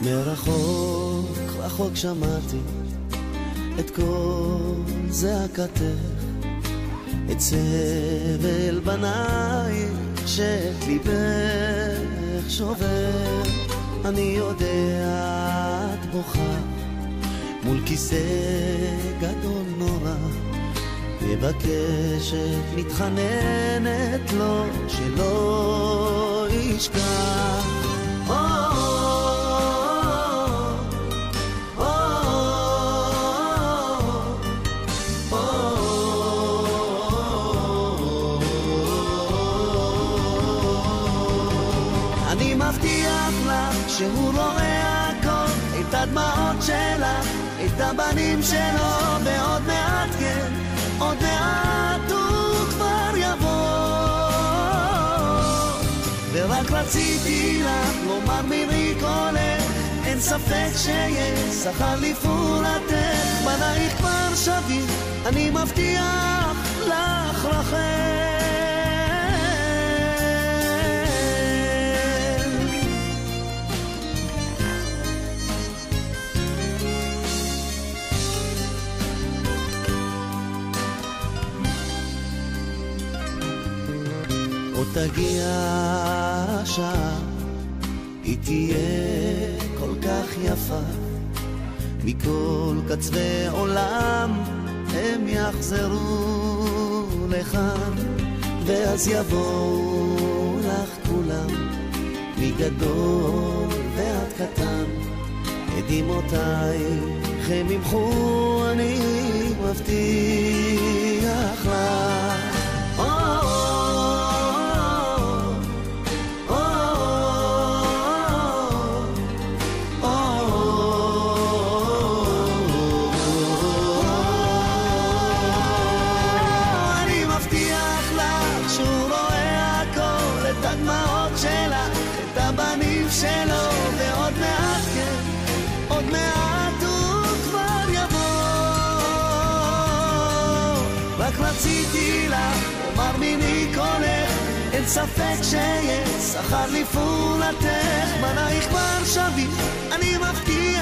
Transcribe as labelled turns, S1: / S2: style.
S1: מרחוק רחוק שמעתי את כל זעקתך, את סבל בנייך שאת ליבך שובר. אני יודע את בוכה מול כיסא גדול נורא, מבקשת מתחננת לו שלא ישכח. אני מבטיח לך שהוא רואה הכל, את הדמעות שלך, את הבנים שלו, ועוד מעט כן, עוד מעט הוא כבר יבוא. ורק רציתי לך לומר מירי קולך, אין ספק שיש שכר לפעולתך, בנייך כבר שווים, אני מבטיח לך רחל. תגיע השעה, היא תהיה כל כך יפה, מכל קצווי עולם הם יחזרו לכאן, ואז יבואו לך כולם, מגדול ועד קטן, את דמעותייך הם ימחו, אני מבטיח לך. שלו, ועוד מעט כן, עוד מעט הוא כבר יבוא. רק רציתי לך לומר מיני קולך, אין ספק שיש שכר לפעולתך, בנייך כבר שווים, אני מבטיח